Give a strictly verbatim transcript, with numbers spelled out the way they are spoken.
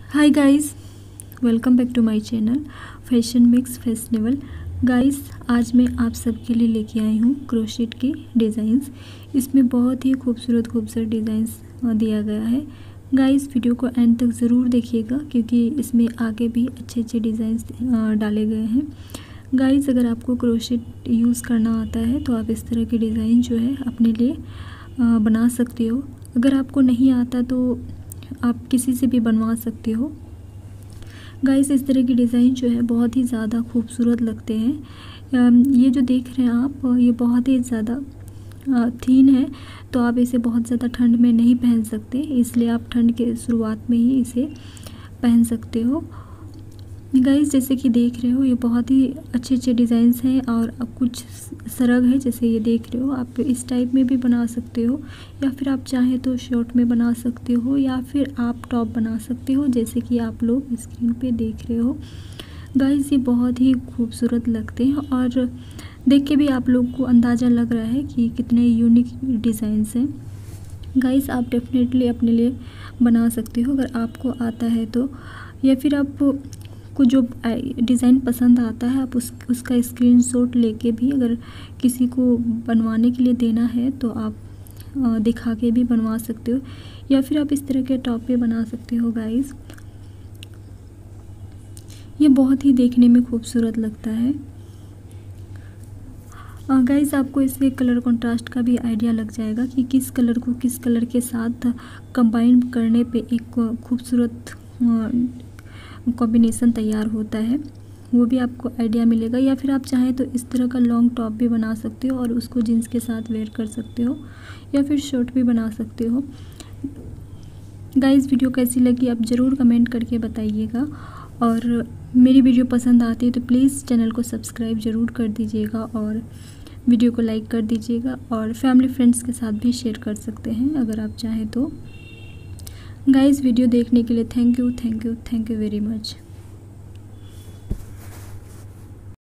Hi guys, welcome back to my channel fashion mix fashionable. Guys, आज मैं आप सबके लिए लेके आई हूँ क्रोशेट की डिज़ाइंस। इसमें बहुत ही खूबसूरत खूबसूरत डिज़ाइंस दिया गया है। गाइस, वीडियो को एंड तक ज़रूर देखिएगा क्योंकि इसमें आगे भी अच्छे अच्छे डिज़ाइंस डाले गए हैं। गाइस, अगर आपको क्रोशेट यूज़ करना आता है तो आप इस तरह की डिज़ाइन जो है अपने लिए बना सकते हो। अगर आपको नहीं आता तो आप किसी से भी बनवा सकते हो। गाइस, इस तरह की डिज़ाइन जो है बहुत ही ज़्यादा खूबसूरत लगते हैं। ये जो देख रहे हैं आप, ये बहुत ही ज़्यादा थीन है, तो आप इसे बहुत ज़्यादा ठंड में नहीं पहन सकते, इसलिए आप ठंड के शुरुआत में ही इसे पहन सकते हो। गाइस, जैसे कि देख रहे हो, ये बहुत ही अच्छे अच्छे डिज़ाइंस हैं और कुछ सरग है, जैसे ये देख रहे हो। आप इस टाइप में भी बना सकते हो या फिर आप चाहें तो शॉर्ट में बना सकते हो या फिर आप टॉप बना सकते हो, जैसे कि आप लोग स्क्रीन पे देख रहे हो। गाइस, ये बहुत ही खूबसूरत लगते हैं और देख के भी आप लोग को अंदाज़ा लग रहा है कि कितने यूनिक डिज़ाइंस हैं। गाइस, आप डेफिनेटली अपने लिए बना सकते हो अगर आपको आता है तो, या फिर आप को जो डिज़ाइन पसंद आता है आप उस उसका स्क्रीनशॉट लेके भी अगर किसी को बनवाने के लिए देना है तो आप दिखा के भी बनवा सकते हो, या फिर आप इस तरह के टॉप पे बना सकते हो। गाइस, ये बहुत ही देखने में खूबसूरत लगता है। गाइस, आपको इससे कलर कंट्रास्ट का भी आइडिया लग जाएगा कि किस कलर को किस कलर के साथ कंबाइन करने पे एक खूबसूरत कॉम्बिनेशन तैयार होता है, वो भी आपको आइडिया मिलेगा। या फिर आप चाहें तो इस तरह का लॉन्ग टॉप भी बना सकते हो और उसको जीन्स के साथ वेयर कर सकते हो, या फिर शर्ट भी बना सकते हो। गाइस, वीडियो कैसी लगी आप ज़रूर कमेंट करके बताइएगा, और मेरी वीडियो पसंद आती है तो प्लीज़ चैनल को सब्सक्राइब ज़रूर कर दीजिएगा और वीडियो को लाइक कर दीजिएगा, और फैमिली फ्रेंड्स के साथ भी शेयर कर सकते हैं अगर आप चाहें तो। गाइस, वीडियो देखने के लिए thank you thank you thank you very much.